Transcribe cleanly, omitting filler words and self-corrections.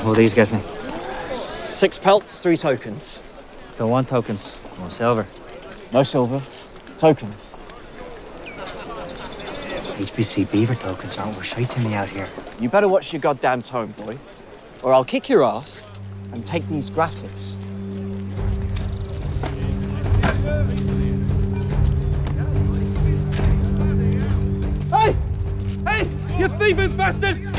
What'll these get me? 6 pelts, 3 tokens. Don't want tokens. No silver. No silver. Tokens. HBC beaver tokens aren't worth shite to me out here. You better watch your goddamn tone, boy, or I'll kick your ass and take these gratis. Hey! Hey! You thieving bastard!